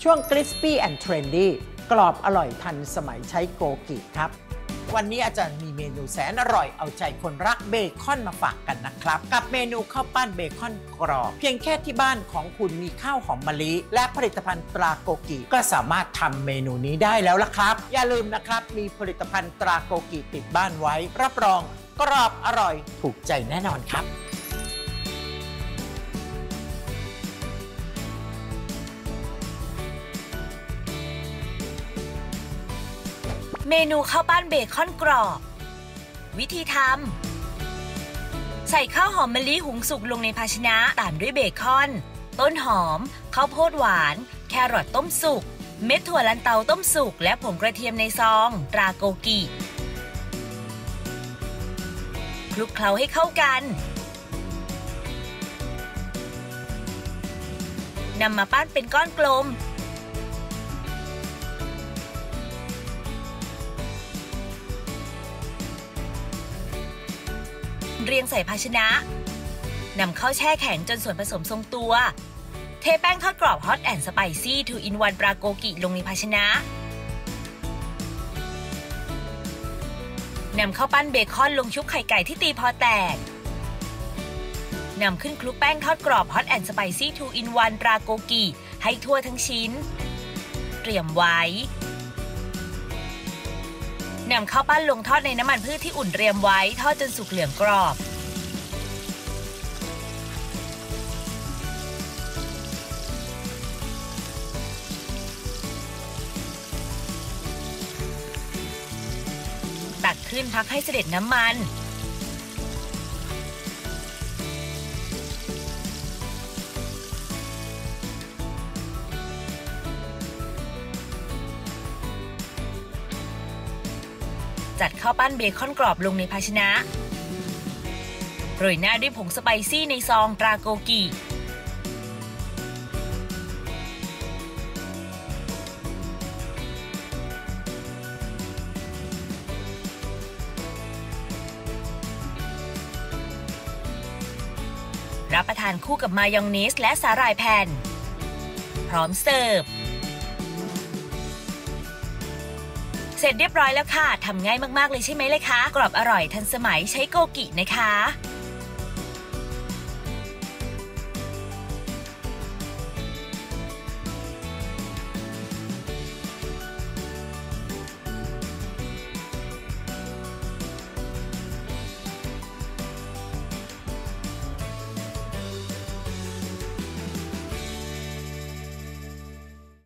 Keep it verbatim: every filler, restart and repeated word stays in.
ช่วง Crispy and Trendy กรอบอร่อยทันสมัยใช้โกกิครับวันนี้อาจารย์มีเมนูแสนอร่อยเอาใจคนรักเบคอนมาฝากกันนะครับกับเมนูข้าวปั้นเบคอนกรอบเพียงแค่ที่บ้านของคุณมีข้าวหอมมะลิและผลิตภัณฑ์ตราโกกิก็สามารถทำเมนูนี้ได้แล้วล่ะครับอย่าลืมนะครับมีผลิตภัณฑ์ตราโกกิติดบ้านไว้รับรองกรอบอร่อยถูกใจแน่นอนครับเมนูข้าวปั้นเบคอนกรอบวิธีทำใส่ข้าวหอมมะลิหุงสุกลงในภาชนะตามด้วยเบคอนต้นหอมข้าวโพดหวานแครอทต้มสุกเม็ดถั่วลันเตาต้มสุกและผงกระเทียมในซองตราโกกิคลุกเคล้าให้เข้ากันนำมาปั้นเป็นก้อนกลมเรียงใส่ภาชนะนำเข้าแช่แข็งจนส่วนผสมทรงตัวเทแป้งทอดกรอบ Hot and Spicy ทู อิน วัน ปลาโกกิลงในภาชนะนำเข้าปั้นเบคอนลงชุบไข่ไก่ที่ตีพอแตกนำขึ้นคลุกแป้งทอดกรอบ Hot and Spicy ทู อิน วัน ปลาโกกิให้ทั่วทั้งชิ้นเตรียมไว้นำข้าวปั้นลงทอดในน้ำมันพืชที่อุ่นเตรียมไว้ทอดจนสุกเหลืองกรอบตักขึ้นพักให้เสด็จน้ำมันจัดข้าวปั้นเบคอนกรอบลงในภาชนะโรยหน้าด้วยผงสไปซี่ในซองตราโกกิรับประทานคู่กับมายองเนสและสาหร่ายแผ่นพร้อมเสิร์ฟเสร็จเรียบร้อยแล้วค่ะทำง่ายมากๆเลยใช่ไหมเลยคะกรอบอร่อยทันสมัยใช้โกกินะคะ